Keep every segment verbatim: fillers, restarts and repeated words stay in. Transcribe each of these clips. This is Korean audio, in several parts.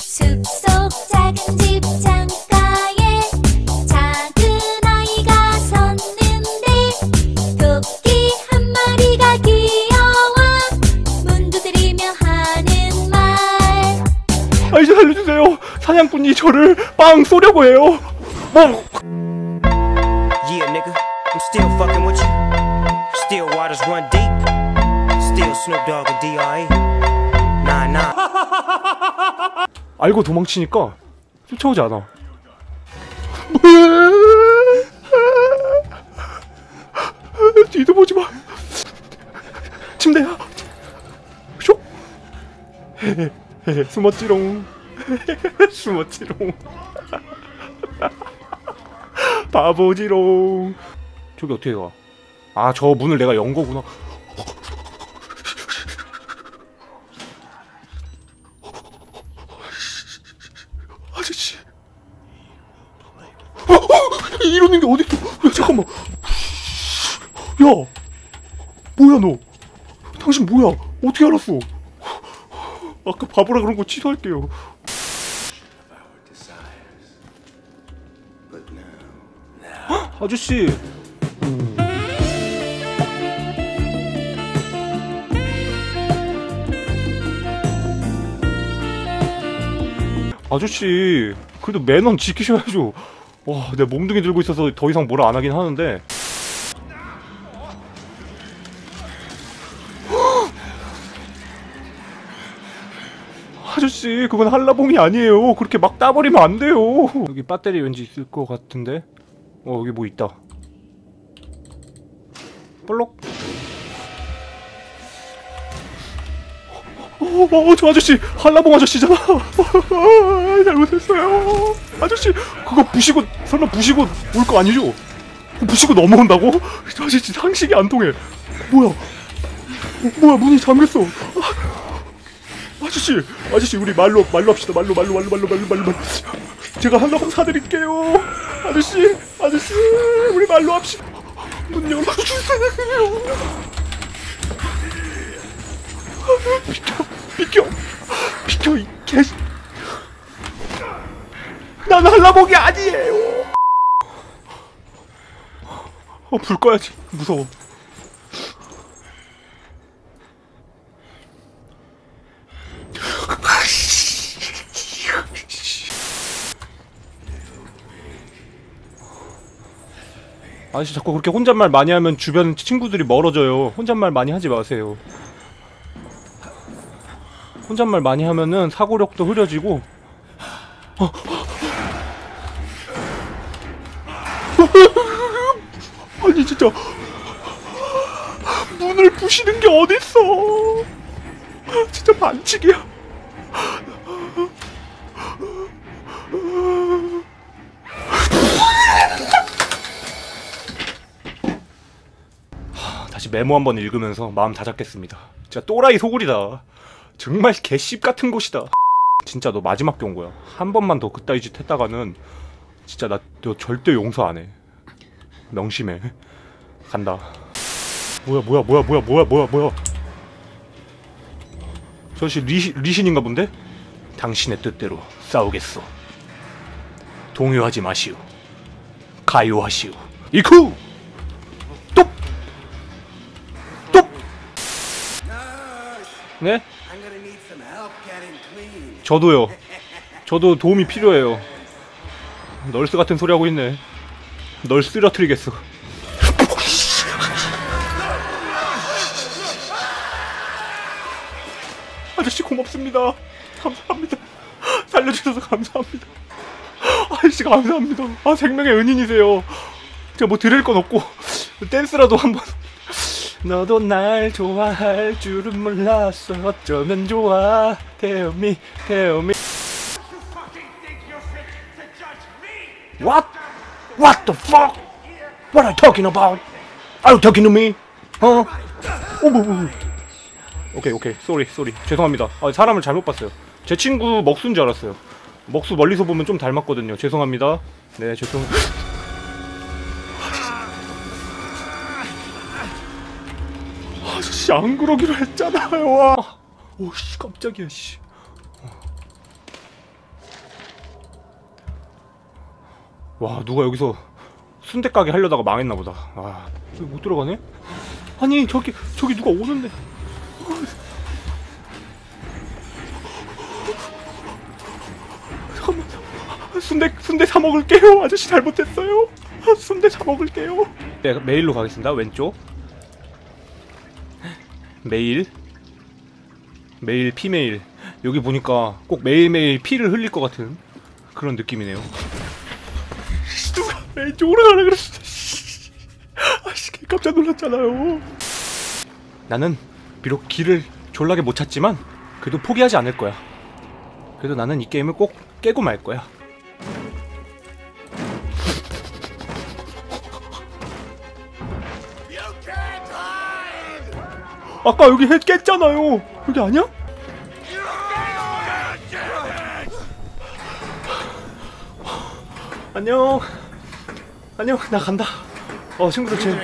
숲속 작은 집 창가에 작은 아이가 섰는데 토끼 한 마리가 귀여워 문 두드리며 하는 말. 아이씨 살려주세요. 사냥꾼이 저를 빵 쏘려고 해요. 뭐? Yeah, nigga, I'm still fucking with you. Still waters run deep. Still Snoop Dogg and 디 알 이. Nah, nah. 알고 도망치니까 쫓아오지 않아. 뒤도 보지 마. 침대야. 쇼. 헤헤 숨었지롱. 숨었지롱. 바보지롱. 저기 어떻게 가? 아, 저 문을 내가 연 거구나. 아저씨. 어, 어, 이러는 게 어딨어? 야, 잠깐만. 야, 뭐야 너? 당신 뭐야? 어떻게 알았어? 아까 바보라 그런 거 취소할게요. 헉, 아저씨. 음. 아저씨, 그래도 매너는 지키셔야죠. 와, 내가 몽둥이 들고 있어서 더 이상 뭐라 안 하긴 하는데. 아저씨, 그건 한라봉이 아니에요. 그렇게 막 따버리면 안 돼요. 여기 배터리 왠지 있을 것 같은데. 어, 여기 뭐 있다. 볼록. 어, 어, 저 아저씨 한라봉 아저씨잖아. 잘못했어요. 아저씨, 그거 부시고 설마 부시고 올 거 아니죠? 부시고 넘어온다고? 저 아저씨 상식이 안 통해. 뭐야? 뭐야, 문이 잠겼어. 아저씨, 아저씨, 우리 말로 말로 합시다. 말로 말로 말로 말로 말로 말로. 제가 한라봉 사드릴게요. 아저씨, 아저씨, 우리 말로 합시다. 문 열어주세요. 비켜, 비켜, 비켜, 이 개씨. 난 한라봉이 아니에요. 어, 불 꺼야지. 무서워. 아저씨 자꾸 그렇게 혼잣말 많이 하면 주변 친구들이 멀어져요. 혼잣말 많이 하지 마세요. 혼잣말 많이 하면은 사고력도 흐려지고. 어. 아니 진짜 문을 부시는 게 어딨어. 진짜 반칙이야. 다시 메모 한번 읽으면서 마음 다잡겠습니다. 진짜 또라이 소굴이다. 정말 개씹 같은 곳이다. 진짜 너 마지막에 온 거야. 한 번만 더 그따위 짓 했다가는 진짜 나 너 절대 용서 안 해. 명심해. 간다. 뭐야 뭐야 뭐야 뭐야 뭐야 뭐야 뭐야. 저씨 리시, 리신인가 본데? 당신의 뜻대로 싸우겠소. 동요하지 마시오. 가요하시오. 이쿠! 똑! 똑! 네? 저도요. 저도 도움이 필요해요. 널스 같은 소리 하고 있네. 널 쓰러뜨리겠어. 아저씨 고맙습니다. 감사합니다. 살려주셔서 감사합니다. 아저씨 감사합니다. 아, 생명의 은인이세요. 제가 뭐 드릴 건 없고 댄스라도 한번. 너도 날 좋아할 줄은 몰랐어. 어쩌면 좋아. Tell me, tell me. What? What the fuck? What are you talking about? Are you talking to me? 어? 오오오. 오케이 오케이. 쏘리 쏘리. 죄송합니다. 아, 사람을 잘못 봤어요. 제 친구 먹수인 줄 알았어요. 먹수 멀리서 보면 좀 닮았거든요. 죄송합니다. 네, 죄송. 아저씨 안 그러기로 했잖아요. 오씨 깜짝이야 씨. 와, 누가 여기서 순대 가게 하려다가 망했나 보다. 아, 여기 못 들어가네? 아니, 저기 저기 누가 오는데. 잠깐만. 순대 순대 사 먹을게요. 아저씨 잘못했어요. 순대 사 먹을게요. 네, 메일로 가겠습니다. 왼쪽. 메일. 메일 피메일. 여기 보니까 꼭 매일매일 피를 흘릴 것 같은 그런 느낌이네요. 누가 왼쪽으로 가라 그랬어. 아씨, 깜짝 놀랐잖아요. 나는 비록 길을 졸라게 못 찾지만 그래도 포기하지 않을 거야. 그래도 나는 이 게임을 꼭 깨고 말 거야. 아까 여기 해 깼잖아요. 여기 아니야? 안녕. 안녕. 나 간다. 어, 친구들 제.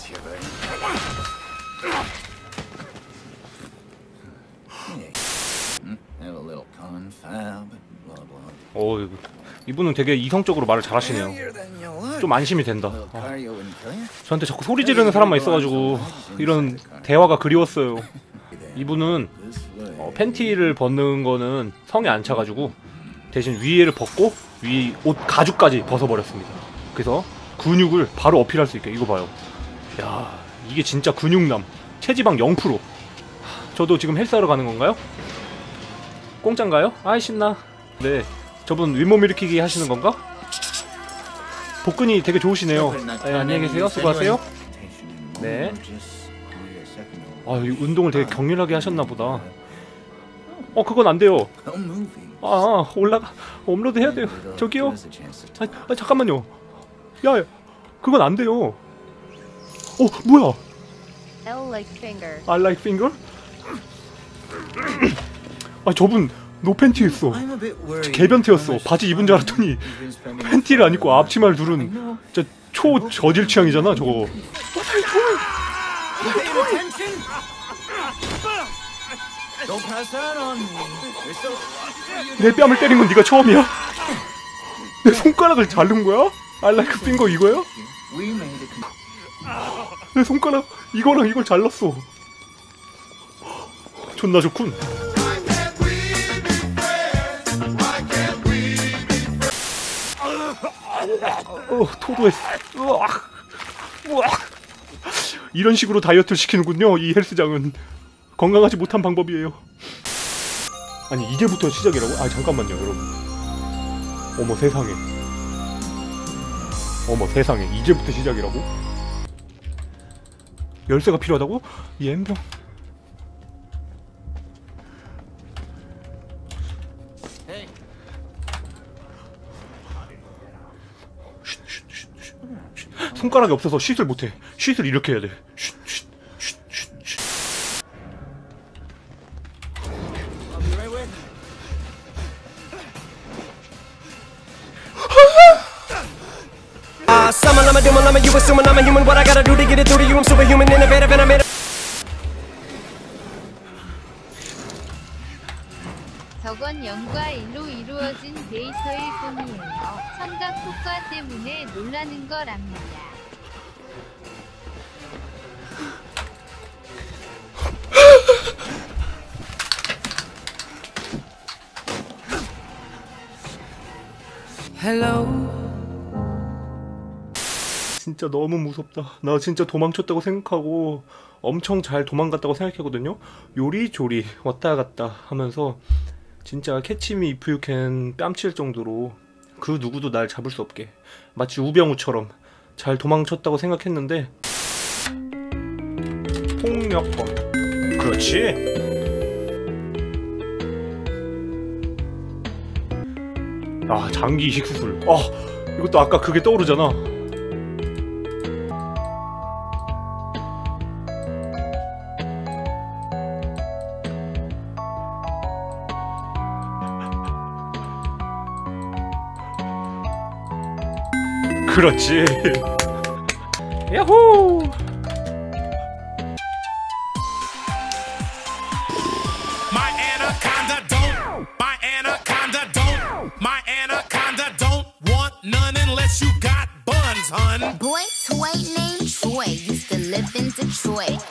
어, 이분은 되게 이성적으로 말을 잘하시네요. 좀 안심이 된다. 아, 저한테 자꾸 소리 지르는 사람만 있어가지고 이런 대화가 그리웠어요. 이분은 어, 팬티를 벗는 거는 성에 안 차가지고 대신 위에를 벗고 위 옷 가죽까지 벗어버렸습니다. 그래서 근육을 바로 어필할 수 있게. 이거 봐요. 야, 이게 진짜 근육남. 체지방 영 퍼센트. 저도 지금 헬스하러 가는 건가요? 공짜인가요? 아이 신나. 네, 저분 윗몸 일으키기 하시는 건가? 복근이 되게 좋으시네요. 네, 안녕히 계세요. 수고하세요. 네. 아, 이 운동을 되게 격렬하게 하셨나 보다. 어, 그건 안 돼요. 아, 올라가. 업로드 해야 돼요. 저기요. 아, 아 잠깐만요. 야, 그건 안 돼요. 어, 뭐야? L like finger. I like finger? 아, 저분 노팬티였어. 개변태였어. 바지 입은 줄 알았더니 팬티를 안 입고 앞치마를 두른 진짜 초 저질 취향이잖아, 저거. 내 뺨을 때린 건 네가 처음이야? 내 손가락을 자른 거야? I like finger 이거야? 내 손가락 이거랑 이걸 잘랐어. 존나 좋군. 어, 토도했어. 으악. 으악. 이런 식으로 다이어트를 시키는군요. 이 헬스장은 건강하지 못한 방법이에요. 아니, 이제부터 시작이라고? 아, 잠깐만요, 여러분. 어머 세상에. 어머 세상에. 이제부터 시작이라고? 열쇠가 필요하다고? 이 엠병. 손가락이 없어서 쉿을 못해. 쉿을 이렇게 해야 돼. 쉿, 쉿, 쉿, 쉿, 쉿. Uh, summon, I'm a doom, I'm a you assuming I'm a human. What I gotta do to get it through to you? I'm superhuman, innovative, and I made it. 저건 영과 일로 이루어진 데이터일 뿐이에요. 청각 효과 때문에 놀라는 거랍니다. Hello. 진짜 너무 무섭다. 나 진짜 도망쳤다고 생각하고 엄청 잘 도망갔다고 생각하거든요. 요리조리 왔다 갔다 하면서 진짜 캐치미 이프 유 캔 뺨칠 정도로 그 누구도 날 잡을 수 없게 마치 우병우처럼 잘 도망쳤다고 생각했는데 폭력범. 그렇지. 아, 장기 이식 수술. 아, 이것도 아까 그게 떠오르잖아. 그렇지. 야호. My anaconda don't, my anaconda don't, my anaconda don't want none unless you son. Boy, toy named Troy used to live in Detroit.